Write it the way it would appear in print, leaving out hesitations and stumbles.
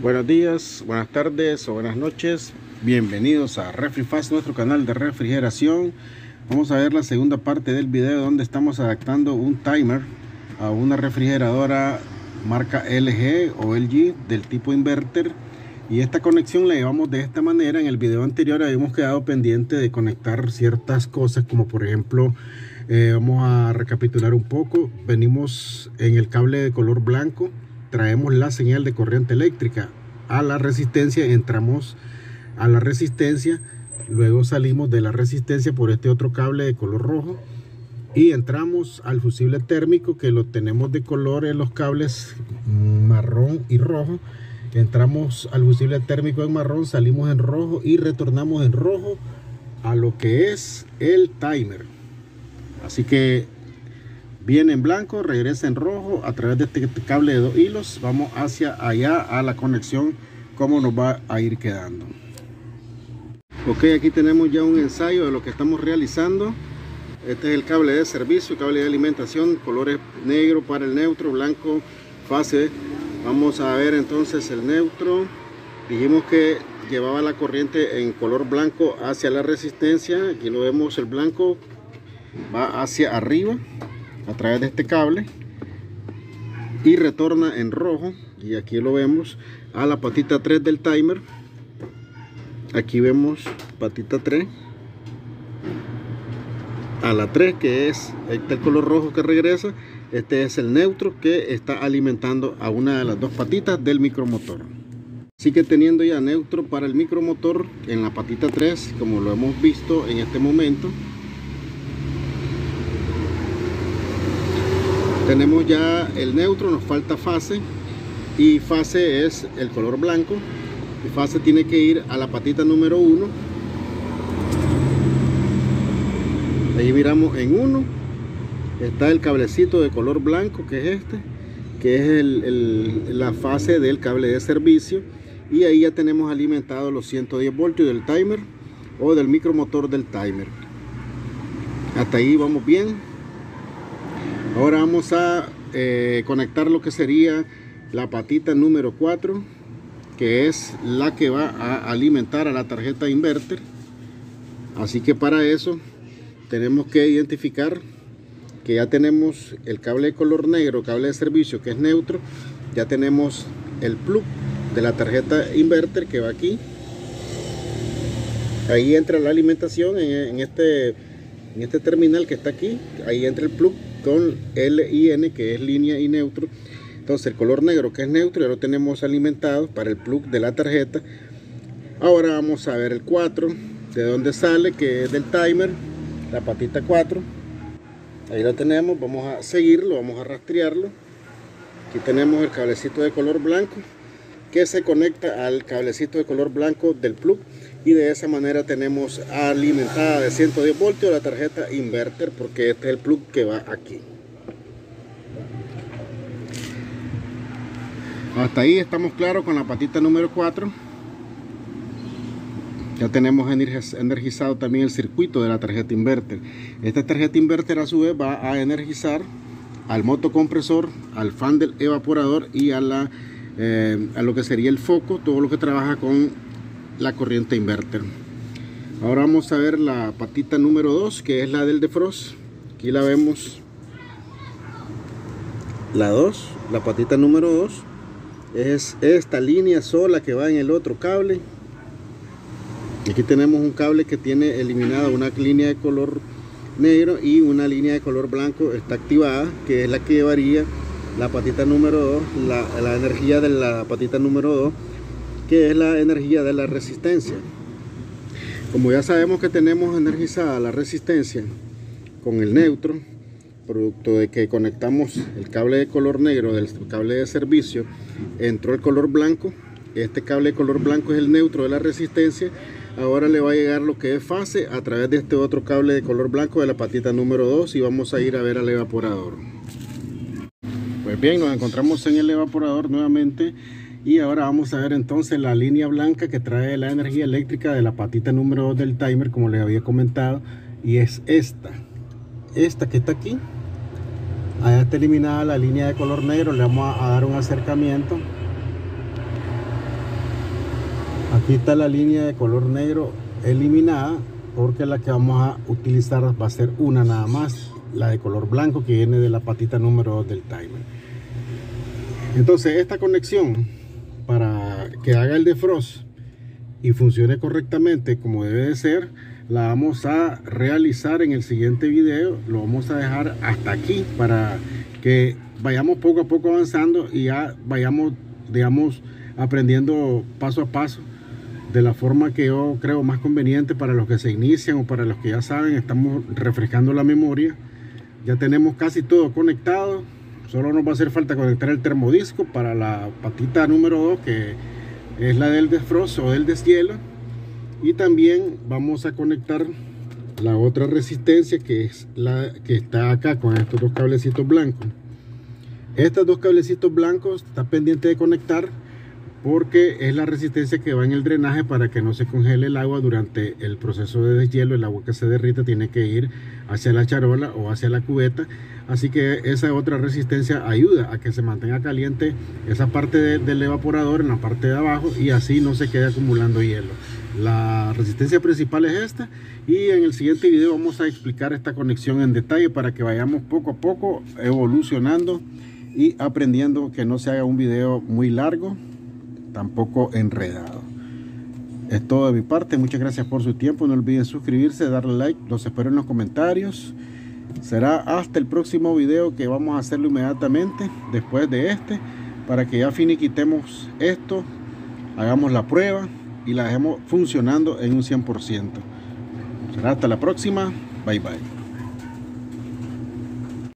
Buenos días, buenas tardes o buenas noches. Bienvenidos a RefriFast, nuestro canal de refrigeración. Vamos a ver la segunda parte del video donde estamos adaptando un timer a una refrigeradora marca LG o LG del tipo inverter. Y esta conexión la llevamos de esta manera. En el video anterior habíamos quedado pendiente de conectar ciertas cosas, como por ejemplo, vamos a recapitular un poco. Venimos en el cable de color blanco, traemos la señal de corriente eléctrica a la resistencia, entramos a la resistencia, luego salimos de la resistencia por este otro cable de color rojo y entramos al fusible térmico, que lo tenemos de color en los cables marrón y rojo. Entramos al fusible térmico en marrón, salimos en rojo y retornamos en rojo a lo que es el timer. Así que viene en blanco, regresa en rojo a través de este cable de 2 hilos. Vamos hacia allá a la conexión, cómo nos va a ir quedando. Ok, aquí tenemos ya un ensayo de lo que estamos realizando. Este es el cable de servicio, cable de alimentación, colores negro para el neutro, blanco fase. Vamos a ver entonces el neutro. Dijimos que llevaba la corriente en color blanco hacia la resistencia. Aquí lo vemos, el blanco va hacia arriba a través de este cable y retorna en rojo, y aquí lo vemos a la patita 3 del timer. Aquí vemos patita 3 a la 3, que es el color rojo que regresa. Este es el neutro que está alimentando a una de las dos patitas del micromotor. Así que teniendo ya neutro para el micromotor en la patita 3, como lo hemos visto en este momento, tenemos ya el neutro, nos falta fase, y fase es el color blanco. Y fase tiene que ir a la patita número 1. Ahí miramos en 1 está el cablecito de color blanco, que es este, que es la fase del cable de servicio, y ahí ya tenemos alimentados los 110 voltios del timer o del micromotor del timer. Hasta ahí vamos bien. Ahora vamos a conectar lo que sería la patita número 4, que es la que va a alimentar a la tarjeta inverter. Así que para eso tenemos que identificar que ya tenemos el cable de color negro, cable de servicio, que es neutro. Ya tenemos el plug de la tarjeta inverter que va aquí. Ahí entra la alimentación en este terminal que está aquí. Ahí entra el plug con LIN, que es línea y neutro. Entonces el color negro, que es neutro, ya lo tenemos alimentado para el plug de la tarjeta. Ahora vamos a ver el 4, de dónde sale, que es del timer, la patita 4. Ahí lo tenemos, vamos a seguirlo, vamos a rastrearlo. Aquí tenemos el cablecito de color blanco que se conecta al cablecito de color blanco del plug, y de esa manera tenemos alimentada de 110 voltios la tarjeta inverter, porque este es el plug que va aquí. Hasta ahí estamos claros con la patita número 4. Ya tenemos energizado también el circuito de la tarjeta inverter. Esta tarjeta inverter a su vez va a energizar al motocompresor, al fan del evaporador y a lo que sería el foco, todo lo que trabaja con la corriente inverter. Ahora vamos a ver la patita número 2, que es la del defrost. Aquí la vemos, la 2, la patita número 2 es esta línea sola que va en el otro cable. Aquí tenemos un cable que tiene eliminada una línea de color negro y una línea de color blanco está activada, que es la que llevaría la patita número 2, la energía de la patita número 2, que es la energía de la resistencia. Como ya sabemos que tenemos energizada la resistencia con el neutro, producto de que conectamos el cable de color negro del cable de servicio, entró el color blanco. Este cable de color blanco es el neutro de la resistencia. Ahora le va a llegar lo que es fase a través de este otro cable de color blanco de la patita número 2, y vamos a ir a ver al evaporador. Pues bien, nos encontramos en el evaporador nuevamente, y ahora vamos a ver entonces la línea blanca que trae la energía eléctrica de la patita número 2 del timer, como les había comentado, y es esta que está aquí. Allá está eliminada la línea de color negro. Le vamos a dar un acercamiento. Aquí está la línea de color negro eliminada, porque la que vamos a utilizar va a ser una nada más, la de color blanco que viene de la patita número 2 del timer. Entonces esta conexión, para que haga el defrost y funcione correctamente como debe de ser, la vamos a realizar en el siguiente video. Lo vamos a dejar hasta aquí para que vayamos poco a poco avanzando y ya vayamos, digamos, aprendiendo paso a paso de la forma que yo creo más conveniente para los que se inician o para los que ya saben. Estamos refrescando la memoria. Ya tenemos casi todo conectado. Solo nos va a hacer falta conectar el termodisco para la patita número 2, que es la del defrost o del deshielo. Y también vamos a conectar la otra resistencia, que es la que está acá con estos dos cablecitos blancos. Estos dos cablecitos blancos está pendiente de conectar, porque es la resistencia que va en el drenaje para que no se congele el agua durante el proceso de deshielo. El agua que se derrita tiene que ir hacia la charola o hacia la cubeta, así que esa otra resistencia ayuda a que se mantenga caliente esa parte del evaporador en la parte de abajo y así no se quede acumulando hielo. La resistencia principal es esta, y en el siguiente video vamos a explicar esta conexión en detalle para que vayamos poco a poco evolucionando y aprendiendo, que no se haga un video muy largo, tampoco enredado. Es todo de mi parte. Muchas gracias por su tiempo. No olviden suscribirse, darle like. Los espero en los comentarios. Será hasta el próximo video, que vamos a hacerlo inmediatamente después de este, para que ya finiquitemos esto, hagamos la prueba y la dejemos funcionando en un 100%. Será hasta la próxima. Bye bye.